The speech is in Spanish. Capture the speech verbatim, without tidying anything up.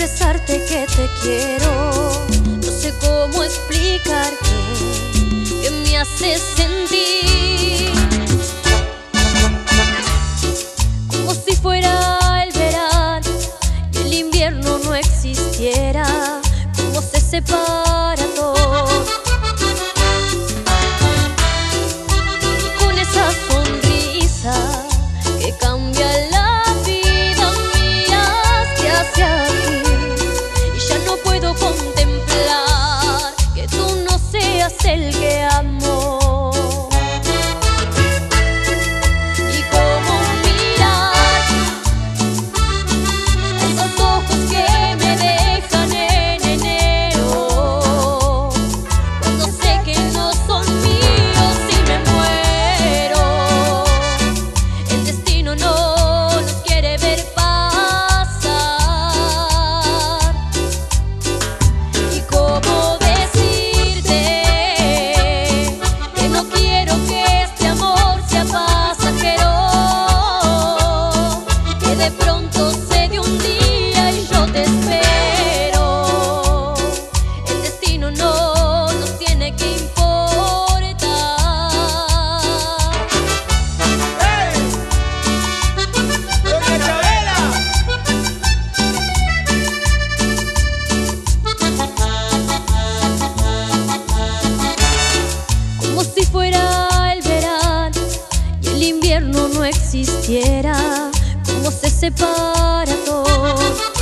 confesarte que te quiero. No sé cómo explicarte que me hace sentir como si fuera el verano y el invierno no existiera. Cómo se separa todo con esa sonrisa que cambia la vida. Miraste hacia aquí y ya no puedo contemplar que tú no seas el que amo. Y cómo mirar esos ojos que me dejan en enero, cuando sé que no son míos y me muero. El destino no nos quiere ver pasar. Y cómo decirte que no quiero que este amor sea pasajero, que de pronto se dé un día y yo te espero. El destino no nos tiene que importar. ¡Doña Chabela! Como si fuera el verano y el invierno no existiera. Cómo se separa todo